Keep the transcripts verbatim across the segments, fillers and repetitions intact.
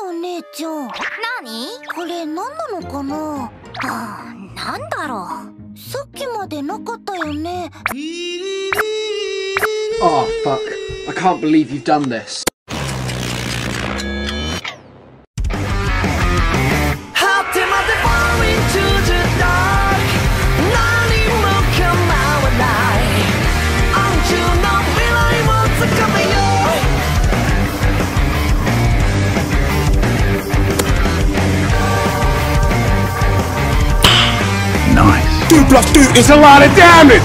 お姉ちゃん。 なに？ これ何なのかな。 あー、なんだろう。 さっきまでなかったよね。 Oh, fuck. I can't believe you've done this. Nice. Two plus two is a lot of damage!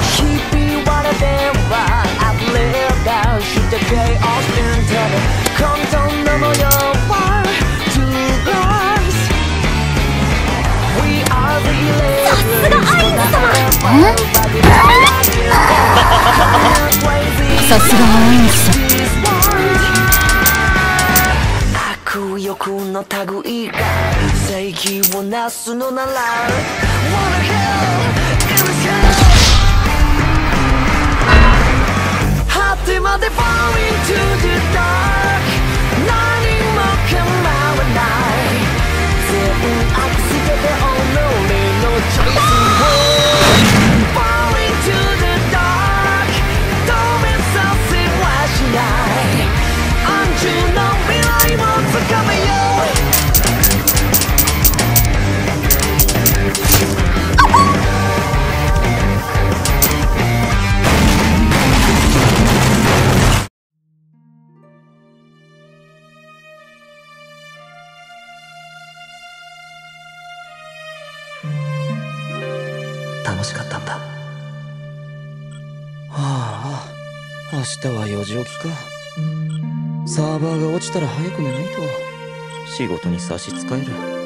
Ah, 明日はよじ起きか。サーバーが落ちたら早く寝ないと仕事に差し支える。